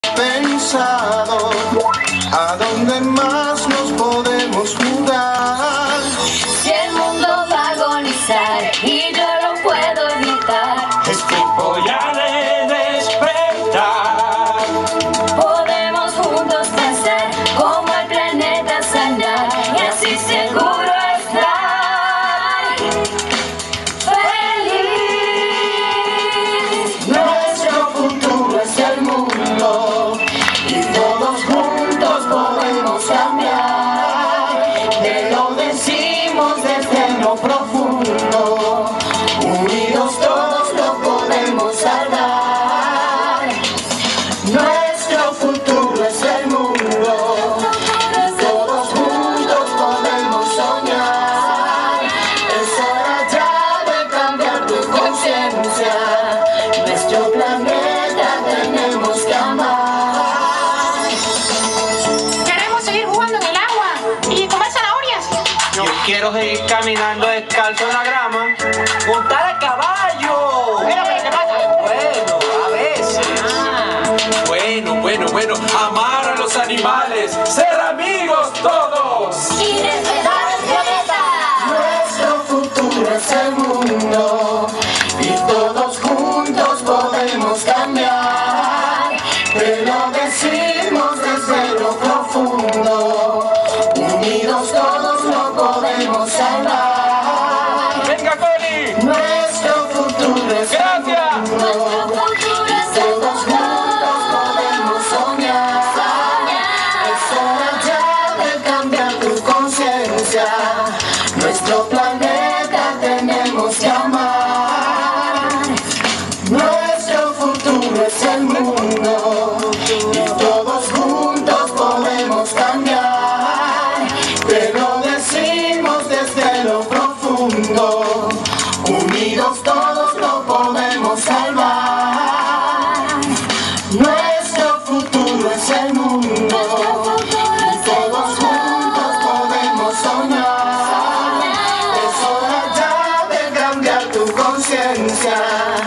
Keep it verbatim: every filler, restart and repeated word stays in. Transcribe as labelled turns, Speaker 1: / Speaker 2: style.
Speaker 1: Pensado a dónde más nos podemos mudar.
Speaker 2: Si el mundo va a agonizar y yo lo puedo evitar,
Speaker 3: es tiempo ya de despertar.
Speaker 2: Podemos juntos pensar cómo el planeta sanar y así seguro estar feliz.
Speaker 1: Nuestro futuro es el mundo y todos juntos podemos cambiar. Te lo decimos desde lo profundo, unidos todos lo podemos salvar. Nuestro futuro es el mundo y todos juntos podemos soñar. Es hora ya de cambiar tu conciencia. Nuestro planeta tenemos que amar.
Speaker 4: Queremos seguir jugando en el agua y comer zanahorias.
Speaker 3: Yo quiero seguir caminando descalzo en la grama. ¡Montar a caballo!
Speaker 4: Pero, pero, ¿qué pasa?
Speaker 3: Bueno, a veces. Bueno, bueno, bueno. Amar a los animales. Ser amigos todos.
Speaker 2: Y respetar el planeta.
Speaker 1: Nuestro futuro es el mundo y todos juntos podemos cambiar. Te lo decimos desde lo profundo, unidos todos lo podemos salvar.
Speaker 3: Venga, Connie.
Speaker 1: Nuestro futuro es el
Speaker 3: Gracias.
Speaker 2: Nuestro
Speaker 1: mundo,
Speaker 2: futuro es el
Speaker 1: todos juntos podemos soñar. Es hora ya de cambiar tu conciencia. Nuestro planeta tenemos que amar. Nuestro futuro es el mundo y todos juntos podemos cambiar. Te lo decimos desde lo profundo, unidos todos lo podemos salvar. Nuestro futuro es el mundo y todos juntos podemos soñar. Es hora ya de cambiar tu conciencia.